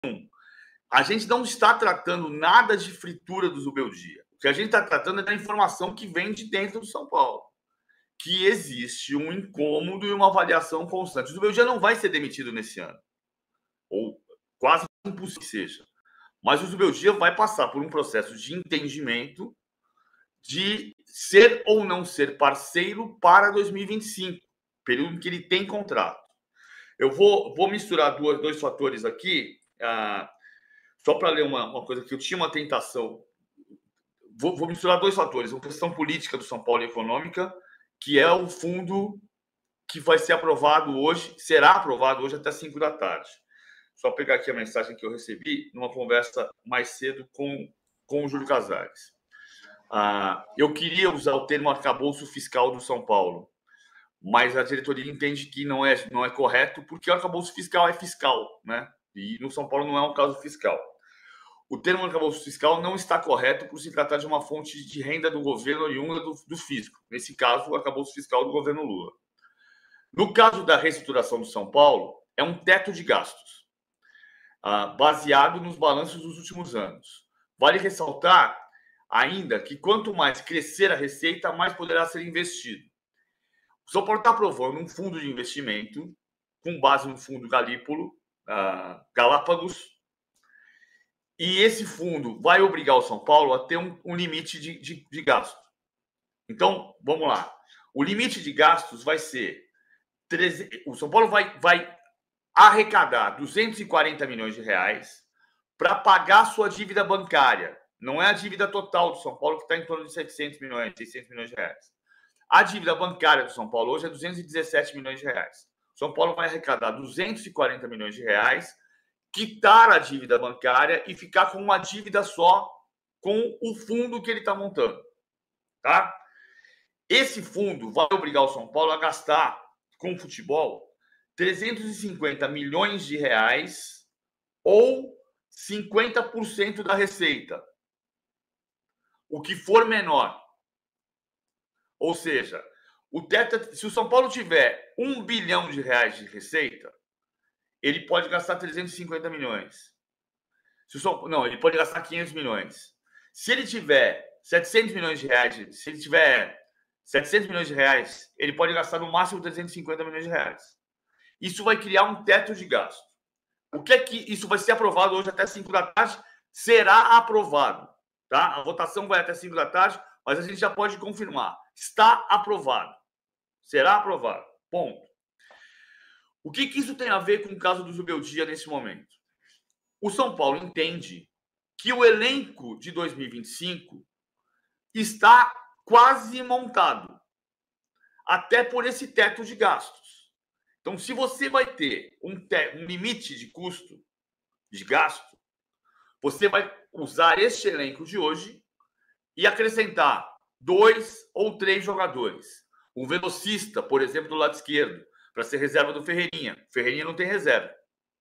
A gente não está tratando nada de fritura do Zubeldia. O que a gente está tratando é da informação que vem de dentro do São Paulo, que existe um incômodo e uma avaliação constante. O Zubeldia não vai ser demitido nesse ano, ou quase impossível que seja. Mas o Zubeldia vai passar por um processo de entendimento de ser ou não ser parceiro para 2025, período em que ele tem contrato. Eu vou misturar dois fatores aqui, só para ler uma coisa que eu tinha uma tentação. Vou misturar dois fatores, uma questão política do São Paulo e econômica, que é o fundo que vai ser aprovado hoje, será aprovado hoje até 5 da tarde. Só pegar aqui a mensagem que eu recebi numa conversa mais cedo com o Júlio Casares. Eu queria usar o termo arcabouço fiscal do São Paulo, mas a diretoria entende que não é correto, porque o arcabouço fiscal é fiscal, né? E no São Paulo não é um caso fiscal. O termo arcabouço fiscal não está correto por se tratar de uma fonte de renda do governo oriunda do fisco. Nesse caso, o arcabouço fiscal do governo Lula. No caso da reestruturação do São Paulo, é um teto de gastos, baseado nos balanços dos últimos anos. Vale ressaltar ainda que quanto mais crescer a receita, mais poderá ser investido. O São Paulo está aprovando um fundo de investimento com base no fundo Galípolo, Galápagos, e esse fundo vai obrigar o São Paulo a ter um limite de gasto. Então, vamos lá. O limite de gastos vai ser... O São Paulo vai arrecadar 240 milhões de reais para pagar sua dívida bancária. Não é a dívida total do São Paulo, que está em torno de 700 milhões, 600 milhões de reais. A dívida bancária do São Paulo hoje é 217 milhões de reais. O São Paulo vai arrecadar 240 milhões de reais, quitar a dívida bancária e ficar com uma dívida só com o fundo que ele está montando. Tá? Esse fundo vai obrigar o São Paulo a gastar com o futebol 350 milhões de reais ou 50% da receita. O que for menor. Ou seja, o teto, se o São Paulo tiver 1 bilhão de reais de receita, ele pode gastar 350 milhões. Ele pode gastar 500 milhões. Se ele tiver 700 milhões de reais, se ele tiver 700 milhões de reais, ele pode gastar no máximo 350 milhões de reais. Isso vai criar um teto de gasto. O que é que isso vai ser aprovado hoje até 5 da tarde? Será aprovado. Tá? A votação vai até 5 da tarde, mas a gente já pode confirmar. Está aprovado. Será aprovado. Ponto. O que isso tem a ver com o caso do Zubeldia nesse momento? O São Paulo entende que o elenco de 2025 está quase montado, até por esse teto de gastos. Então, se você vai ter um limite de custo, de gasto, você vai usar este elenco de hoje e acrescentar 2 ou 3 jogadores. Um velocista, por exemplo, do lado esquerdo, para ser reserva do Ferreirinha. O Ferreirinha não tem reserva.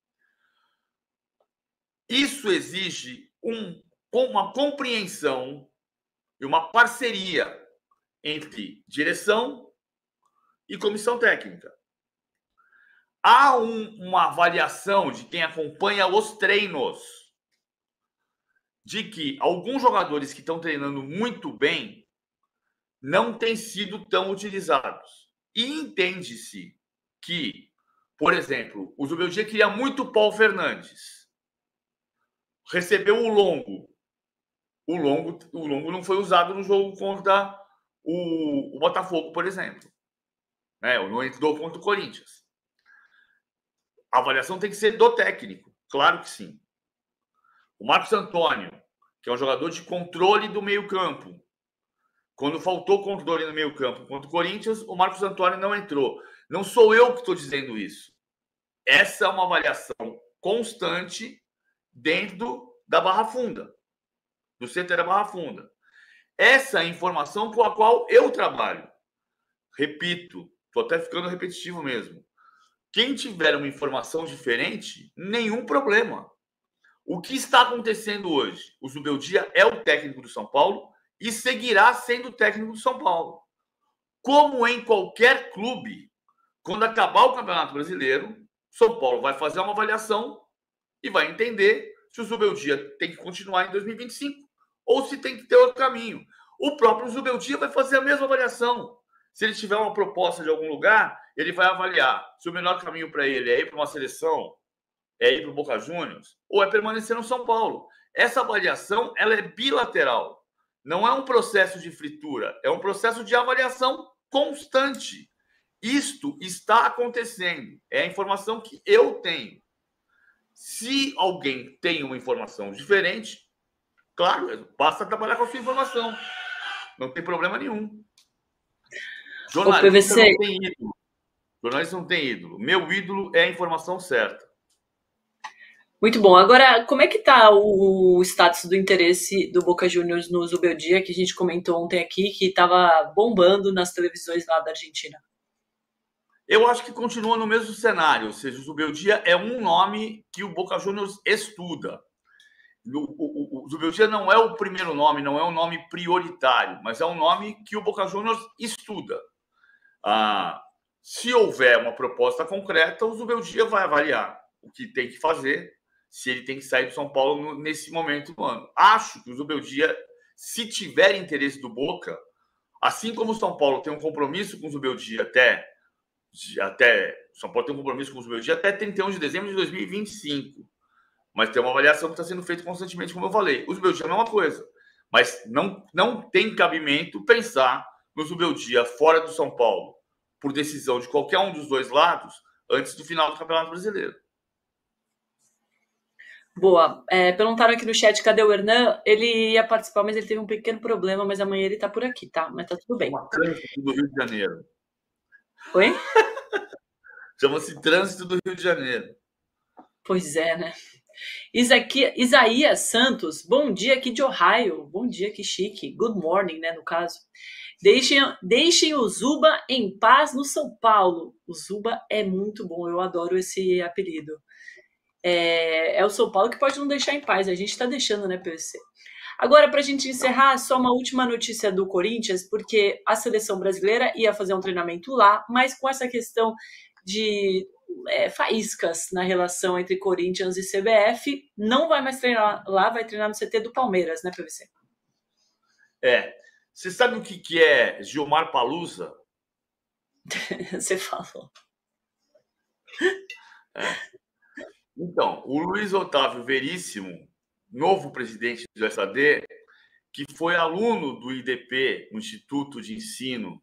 Isso exige uma compreensão e uma parceria entre direção e comissão técnica. Há uma avaliação de quem acompanha os treinos de que alguns jogadores que estão treinando muito bem não têm sido tão utilizados. E entende-se que, por exemplo, o Zubeldia queria muito o Paulo Fernandes. Recebeu o Longo. O Longo não foi usado no jogo contra o Botafogo, por exemplo. Não entrou contra o Corinthians. A avaliação tem que ser do técnico. Claro que sim. O Marcos Antônio, que é um jogador de controle do meio-campo. Quando faltou controle no meio-campo contra o Corinthians, o Marcos Antônio não entrou. Não sou eu que estou dizendo isso. Essa é uma avaliação constante dentro da Barra Funda, do CT da Barra Funda. Essa é a informação com a qual eu trabalho. Repito, estou até ficando repetitivo mesmo. Quem tiver uma informação diferente, nenhum problema. O que está acontecendo hoje? O Zubeldia é o técnico do São Paulo e seguirá sendo o técnico do São Paulo. Como em qualquer clube, quando acabar o Campeonato Brasileiro, São Paulo vai fazer uma avaliação e vai entender se o Zubeldia tem que continuar em 2025 ou se tem que ter outro caminho. O próprio Zubeldia vai fazer a mesma avaliação. Se ele tiver uma proposta de algum lugar, ele vai avaliar se o melhor caminho para ele é ir para uma seleção, é ir para o Boca Juniors, ou é permanecer no São Paulo. Essa avaliação ela é bilateral. Não é um processo de fritura, é um processo de avaliação constante. Isto está acontecendo. É a informação que eu tenho. Se alguém tem uma informação diferente, claro, basta trabalhar com a sua informação. Não tem problema nenhum. Jornalista não tem ídolo. Jornalista não tem ídolo. Meu ídolo é a informação certa. Muito bom. Agora, como é que está o status do interesse do Boca Juniors no Zubeldia, que a gente comentou ontem aqui, que estava bombando nas televisões lá da Argentina? Eu acho que continua no mesmo cenário, ou seja, o Zubeldia é um nome que o Boca Juniors estuda. O Zubeldia não é o primeiro nome, não é um nome prioritário, mas é um nome que o Boca Juniors estuda. Se houver uma proposta concreta, o Zubeldia vai avaliar o que tem que fazer, se ele tem que sair do São Paulo nesse momento do ano. Acho que o Zubeldia, se tiver interesse do Boca, assim como o São Paulo tem um compromisso com o Zubeldia até São Paulo tem um compromisso com o Zubeldia até 31 de dezembro de 2025. Mas tem uma avaliação que está sendo feita constantemente, como eu falei. O Zubeldia é a mesma coisa. Mas não tem cabimento pensar no Zubeldia fora do São Paulo, por decisão de qualquer um dos dois lados, antes do final do Campeonato Brasileiro. Boa. Perguntaram aqui no chat, cadê o Hernan? Ele ia participar, mas ele teve um pequeno problema, mas amanhã ele está por aqui, tá? Mas tá tudo bem. Trânsito do Rio de Janeiro. Oi? Chama-se Trânsito do Rio de Janeiro. Pois é, né? Isaías Santos, bom dia aqui de Ohio. Bom dia, que chique. Good morning, né, no caso. Deixem o Zuba em paz no São Paulo. O Zuba é muito bom, eu adoro esse apelido. É o São Paulo que pode não deixar em paz, a gente tá deixando, né, PVC? Agora, para a gente encerrar, só uma última notícia do Corinthians, porque a seleção brasileira ia fazer um treinamento lá, mas com essa questão de faíscas na relação entre Corinthians e CBF, não vai mais treinar lá, vai treinar no CT do Palmeiras, né, PVC? Você sabe o que é Gilmar Palusa? Você falou. Então, o Luiz Otávio Veríssimo, novo presidente do SAD, que foi aluno do IDP, o Instituto de Ensino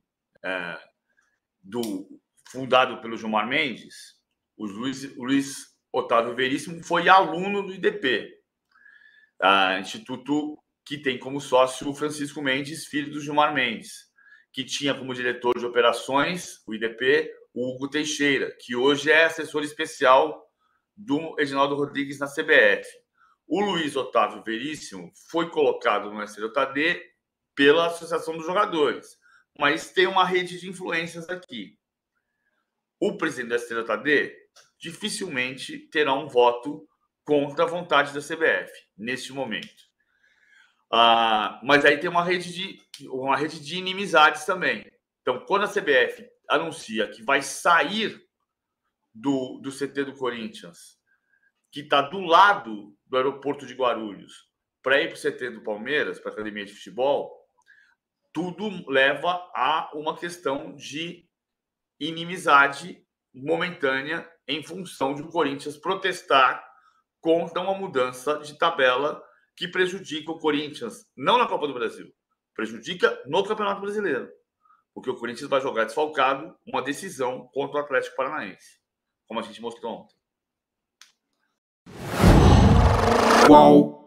fundado pelo Gilmar Mendes, o Luiz Otávio Veríssimo foi aluno do IDP, instituto que tem como sócio o Francisco Mendes, filho do Gilmar Mendes, que tinha como diretor de operações, o IDP, o Hugo Teixeira, que hoje é assessor especial do Reginaldo Rodrigues na CBF. O Luiz Otávio Veríssimo foi colocado no STJD pela Associação dos Jogadores, mas tem uma rede de influências aqui. O presidente da STJD dificilmente terá um voto contra a vontade da CBF neste momento. Mas aí tem uma rede de inimizades também. Então, quando a CBF anuncia que vai sair do CT do Corinthians, que está do lado do aeroporto de Guarulhos, para ir para o CT do Palmeiras, para a academia de futebol, tudo leva a uma questão de inimizade momentânea em função de o Corinthians protestar contra uma mudança de tabela que prejudica o Corinthians, não na Copa do Brasil, prejudica no Campeonato Brasileiro, porque o Corinthians vai jogar desfalcado uma decisão contra o Atlético Paranaense, como a gente mostrou ontem. Qual?